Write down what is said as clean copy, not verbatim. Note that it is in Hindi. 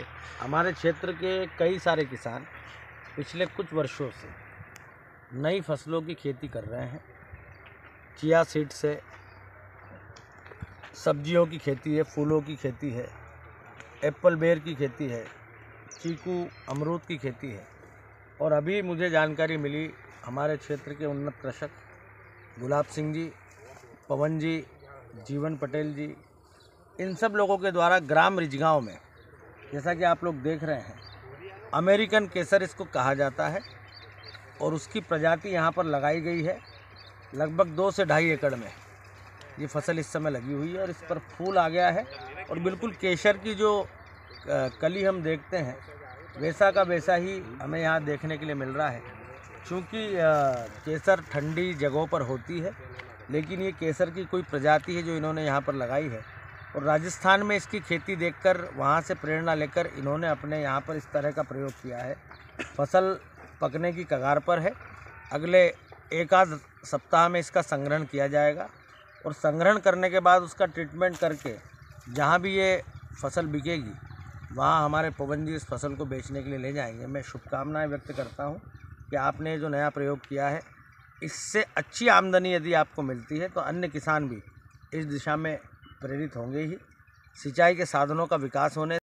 से। हमारे क्षेत्र के कई सारे किसान पिछले कुछ वर्षों से नई फसलों की खेती कर रहे हैं। चिया सीड्स से सब्जियों की खेती है, फूलों की खेती है, एप्पल बेर की खेती है, चीकू अमरूद की खेती है। और अभी मुझे जानकारी मिली हमारे क्षेत्र के उन्नत कृषक गुलाब सिंह जी, पवन जी, जीवन पटेल जी, इन सब लोगों के द्वारा ग्राम रिजगांव में, जैसा कि आप लोग देख रहे हैं, अमेरिकन केसर इसको कहा जाता है और उसकी प्रजाति यहाँ पर लगाई गई है। लगभग 2 से 2.5 एकड़ में ये फसल इस समय लगी हुई है और इस पर फूल आ गया है और बिल्कुल केसर की जो कली हम देखते हैं वैसा का वैसा ही हमें यहाँ देखने के लिए मिल रहा है। क्योंकि केसर ठंडी जगहों पर होती है, लेकिन ये केसर की कोई प्रजाति है जो इन्होंने यहाँ पर लगाई है और राजस्थान में इसकी खेती देखकर वहाँ से प्रेरणा लेकर इन्होंने अपने यहाँ पर इस तरह का प्रयोग किया है। फसल पकने की कगार पर है। अगले 1 आध सप्ताह में इसका संग्रहण किया जाएगा और संग्रहण करने के बाद उसका ट्रीटमेंट करके जहाँ भी ये फसल बिकेगी वहाँ हमारे पवन जी इस फसल को बेचने के लिए ले जाएंगे। मैं शुभकामनाएं व्यक्त करता हूँ कि आपने जो नया प्रयोग किया है इससे अच्छी आमदनी यदि आपको मिलती है तो अन्य किसान भी इस दिशा में प्रेरित होंगे ही। सिंचाई के साधनों का विकास होने